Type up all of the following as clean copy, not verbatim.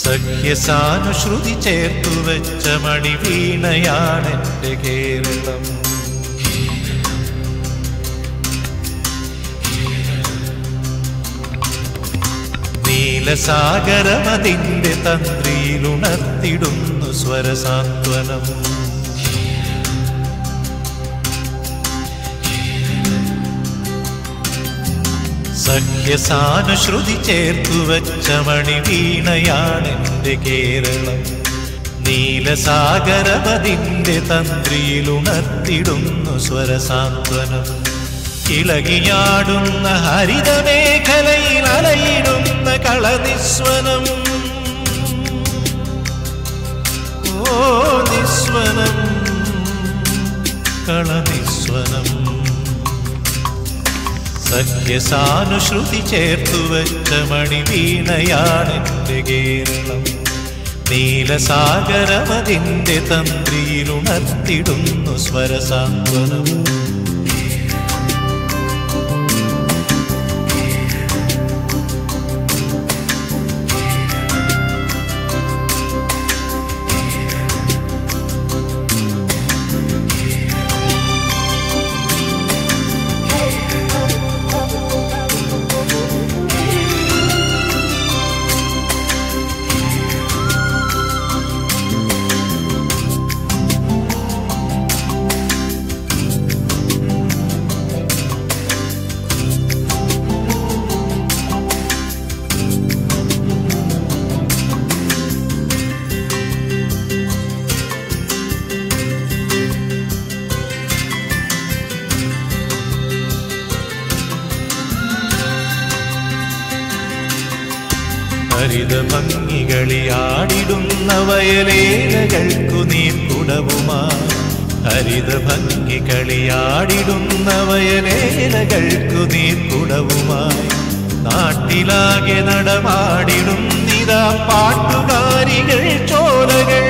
സഖ്യസാനുശ്രുതി ചേർത്തു വെച്ച മണിവീണയാണെന്റെ കേരളം. നീലസാഗരമതിന്റെ തന്ത്രിയിലുണർത്തിടുന്നു സ്വരസാന്ത്വനം. സഖ്യസാനുശ്രുതി ചേർത്തു വെച്ച മണിവീണയാണെന്റെ കേരളം. നീലസാഗരമതിന്റെ തന്ത്രിയിലുണർത്തിടുന്നു സ്വരസാന്ത്വനം. ഇളകിയാടുന്ന ഹരിതമേഖലയിൽ അലയിടുന്ന കളനിസ്വനം. ഓ നിസ്വനം, കളനിസ്വനം. സഖ്യസാനുശ്രുതി ചേർത്തു വെച്ച മണിവീണയാണെന്റെ കേരളം. നീലസാഗരമതിന്റെ തന്ത്രിയിലുണർത്തിടുന്നു സ്വരസാന്ത്വനം. ഹരിതഭംഗികളിയാടിടുന്ന വയലേലകൾക്കു നീർക്കുടവുമായി. ഹരിതഭംഗികളിയാടിടുന്ന വയലേലകൾക്കു നീർക്കുടവുമായി. നാട്ടിലാകെ നടമാടിടുന്നിതാ പാട്ടുകാരികൾ ചോലകൾ.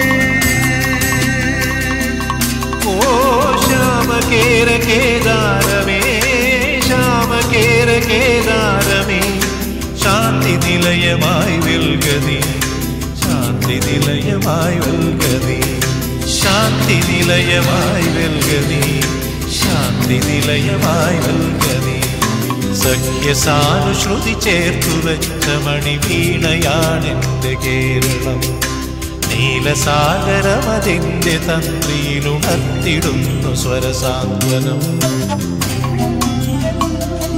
ഓ ശ്യാമകേര കേദാരമേ, ശ്യാമകേര കേദാരമേ, ശാന്തി നിലയമായി വെൽകതി, ശാന്തി നിലയമായി വെൽകതി, ശാന്തി നിലയമായി വെൽകതി, ശാന്തി നിലയമായി വെൽകതി. സഖ്യസാനുശ്രുതി ചേർത്തു വെച്ച മണിവീണയാണെന്റെ കേരളം. നീലസാഗരമതിന്റെ തന്ത്രിയിലുണർത്തിടുന്നു സ്വരസാന്ത്വനം.